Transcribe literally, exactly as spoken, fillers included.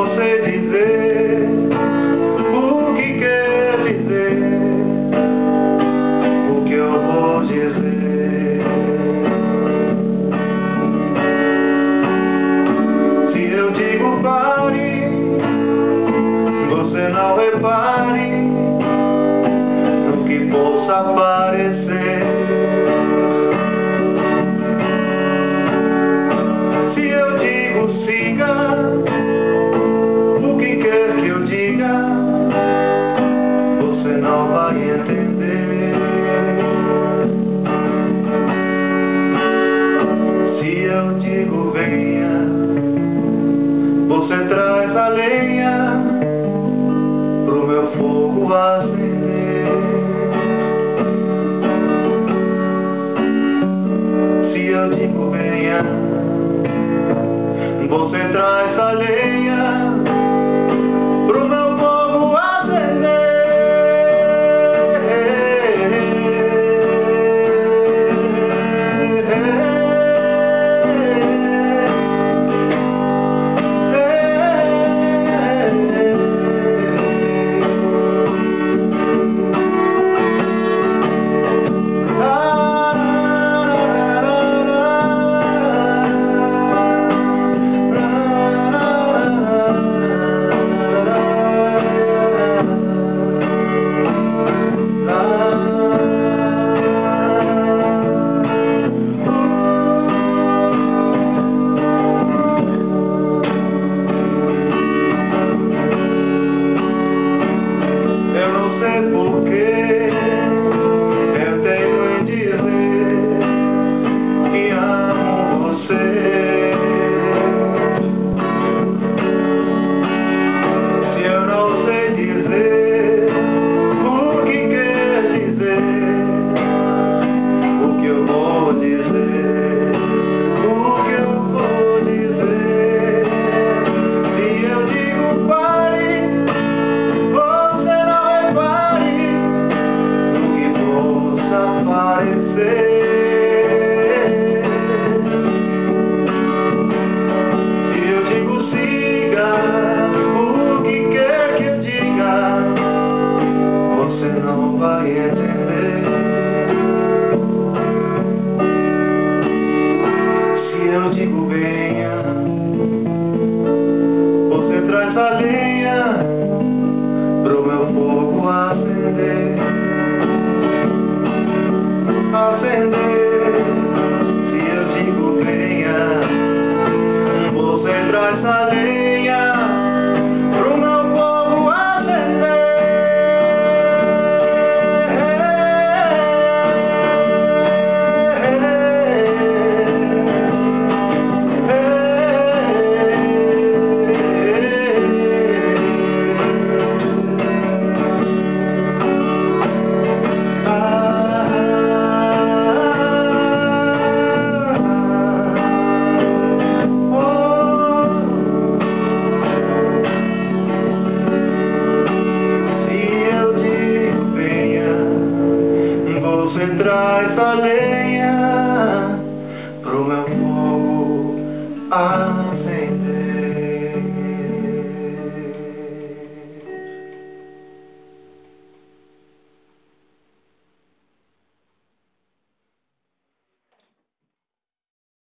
não sei dizer o que quer dizer, o que eu vou dizer. Se eu digo pare, você não repare no que possa parecer. Se eu digo siga, o que quer que eu diga, você não vai entender. Se eu digo venha, você traz a lenha pro meu fogo acender. Se eu digo venha, você traz a lenha pro meu fogo acender. Porque eu tenho em dizer que amo você. Se eu não sei dizer o que quer dizer, o que eu vou dizer, o que eu vou dizer. Se eu digo pare, você não repare aparecer. Se eu digo siga, o que quer que eu diga, você não vai entender. Se eu digo venha, você traz a lenha pro meu fogo acender. Acender. Se eu digo venha, você traz a lenha pro meu fogo acender. Você traz a lenha pro meu fogo acender.